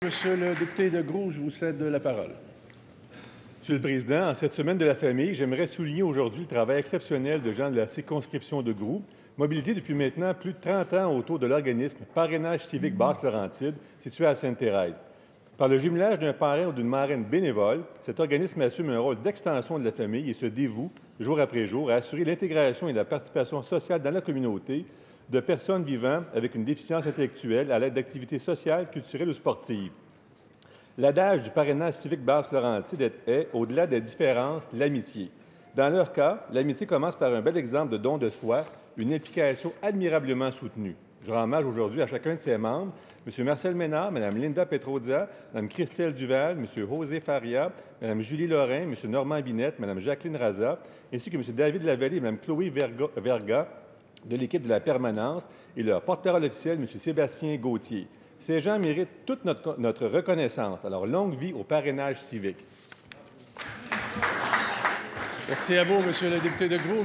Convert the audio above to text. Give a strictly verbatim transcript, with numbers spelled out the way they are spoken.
Monsieur le député de Groux, je vous cède la parole. Monsieur le Président, en cette semaine de la famille, j'aimerais souligner aujourd'hui le travail exceptionnel de gens de la circonscription de Groux, mobilisés depuis maintenant plus de trente ans autour de l'organisme Parrainage civique Basse-Laurentide, situé à Sainte-Thérèse. Par le jumelage d'un parrain ou d'une marraine bénévole, cet organisme assume un rôle d'extension de la famille et se dévoue, jour après jour, à assurer l'intégration et la participation sociale dans la communauté de personnes vivant avec une déficience intellectuelle à l'aide d'activités sociales, culturelles ou sportives. L'adage du parrainage civique Basse-Laurentide est, est, au-delà des différences, l'amitié. Dans leur cas, l'amitié commence par un bel exemple de don de soi, une implication admirablement soutenue. Je rends hommage aujourd'hui à chacun de ses membres, M. Marcel Ménard, Mme Linda Petrozza, Mme Christelle Duval, M. José Faria, Mme Julie Lorrain, M. Normand Binette, Mme Jacqueline Raza, ainsi que M. David Lavallée et Mme Chloé Verga, Verga de l'équipe de la permanence et leur porte-parole officiel, M. Sébastien Gauthier. Ces gens méritent toute notre, notre reconnaissance. Alors, longue vie au parrainage civique. Merci à vous, Monsieur le député de Groux.